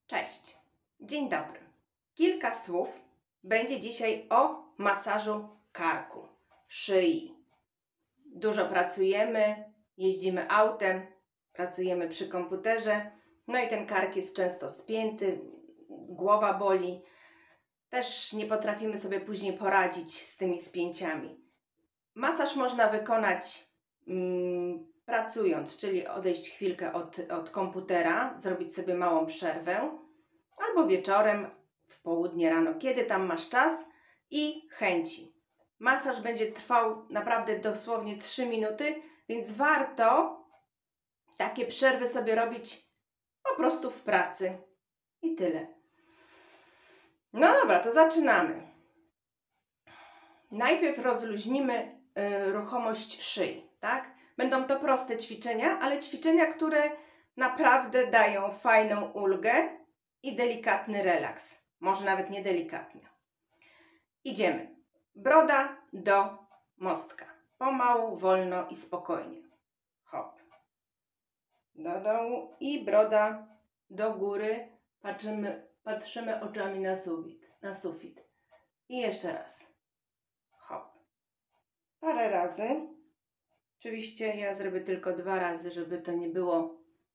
Cześć, dzień dobry. Kilka słów będzie dzisiaj o masażu karku, szyi. Dużo pracujemy, jeździmy autem, pracujemy przy komputerze, no i ten kark jest często spięty, głowa boli. Też nie potrafimy sobie później poradzić z tymi spięciami. Masaż można wykonać pracując, czyli odejść chwilkę od komputera, zrobić sobie małą przerwę, albo wieczorem, w południe, rano, kiedy tam masz czas i chęci. Masaż będzie trwał naprawdę dosłownie 3 minuty, więc warto takie przerwy sobie robić po prostu w pracy. I tyle. No dobra, to zaczynamy. Najpierw rozluźnimy ruchomość szyi, tak? Będą to proste ćwiczenia, ale ćwiczenia, które naprawdę dają fajną ulgę i delikatny relaks. Może nawet nie delikatny. Idziemy. Broda do mostka. Pomału, wolno i spokojnie. Hop. Do dołu i broda do góry. Patrzymy oczami na sufit. I jeszcze raz. Hop. Parę razy. Oczywiście ja zrobię tylko 2 razy, żeby to nie było,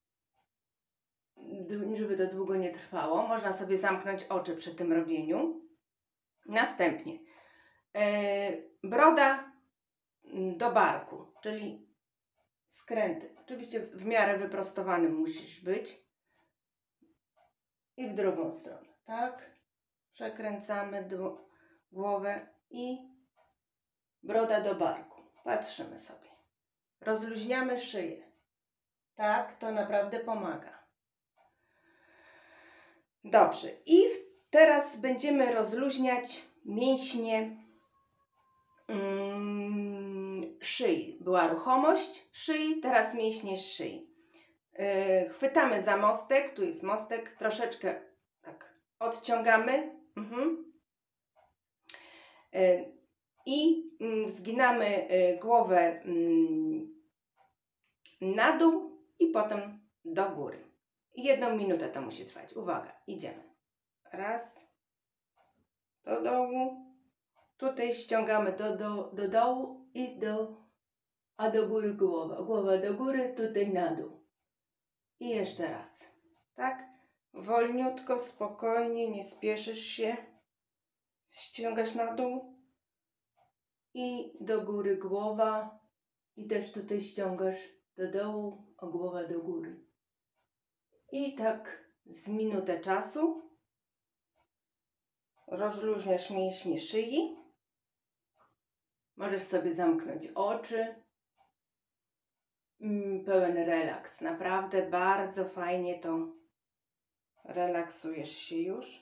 żeby to długo nie trwało. Można sobie zamknąć oczy przy tym robieniu. Następnie broda do barku, czyli skręty. Oczywiście w miarę wyprostowanym musisz być. I w drugą stronę, tak? Przekręcamy głowę i broda do barku. Patrzymy sobie. Rozluźniamy szyję. Tak, to naprawdę pomaga. Dobrze. I teraz będziemy rozluźniać mięśnie szyi. Była ruchomość szyi, teraz mięśnie szyi. Chwytamy za mostek. Tu jest mostek. Troszeczkę tak odciągamy. I zginamy głowę na dół i potem do góry. 1 minutę to musi trwać. Uwaga, idziemy. Raz. Do dołu. Tutaj ściągamy do dołu i do góry głowa. Głowa do góry, tutaj na dół. I jeszcze raz. Tak? Wolniutko, spokojnie, nie spieszysz się. Ściągasz na dół. I do góry głowa. I też tutaj ściągasz do dołu, a głowa do góry. I tak z minutę czasu rozluźniasz mięśnie szyi. Możesz sobie zamknąć oczy. Pełen relaks. Naprawdę bardzo fajnie to relaksujesz się już.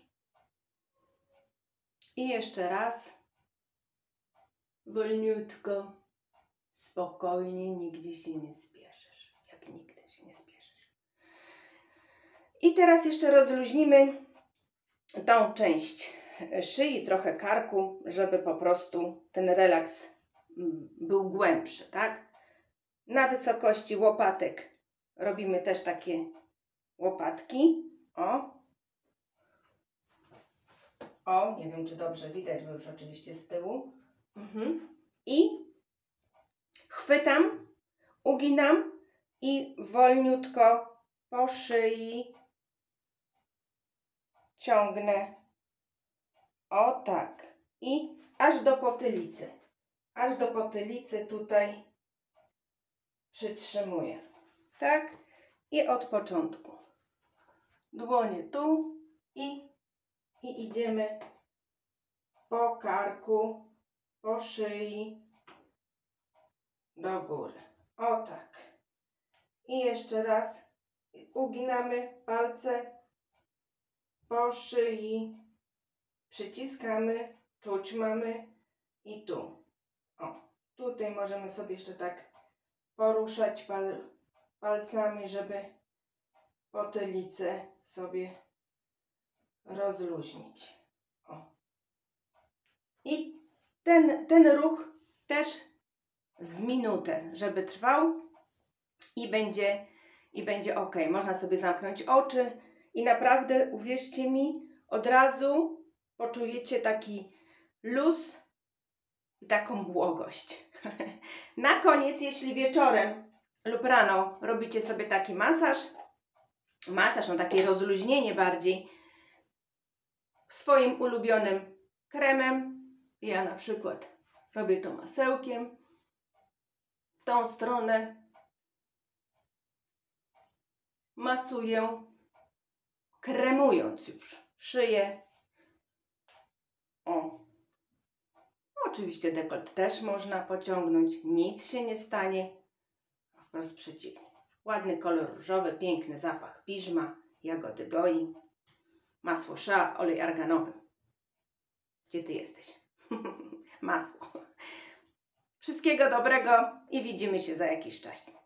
I jeszcze raz. Wolniutko, spokojnie, nigdzie się nie spieszysz. Jak nigdy się nie spieszysz. I teraz jeszcze rozluźnimy tą część szyi, trochę karku, żeby po prostu ten relaks był głębszy, tak? Na wysokości łopatek robimy też takie łopatki. O, nie wiem, czy dobrze widać, bo już oczywiście z tyłu. I chwytam, uginam i wolniutko po szyi ciągnę. O tak. I aż do potylicy. Aż do potylicy tutaj przytrzymuję. Tak? I od początku. Dłonie tu i idziemy po karku, po szyi do góry. O tak. I jeszcze raz uginamy palce po szyi, przyciskamy, czuć mamy i tu. O, tutaj możemy sobie jeszcze tak poruszać palcami, żeby potylicę sobie rozluźnić. O. I ten ruch też z minutę, żeby trwał i będzie ok. Można sobie zamknąć oczy i naprawdę, uwierzcie mi, od razu poczujecie taki luz i taką błogość. Na koniec, jeśli wieczorem lub rano robicie sobie taki masaż, no takie rozluźnienie bardziej, swoim ulubionym kremem, ja na przykład robię to masełkiem, w tą stronę masuję, kremując już szyję. O, oczywiście dekolt też można pociągnąć, nic się nie stanie, a wprost przeciwnie. Ładny kolor różowy, piękny zapach piżma, jagody goi, masło shea, olej arganowy. Gdzie ty jesteś? Masło. Wszystkiego dobrego i widzimy się za jakiś czas.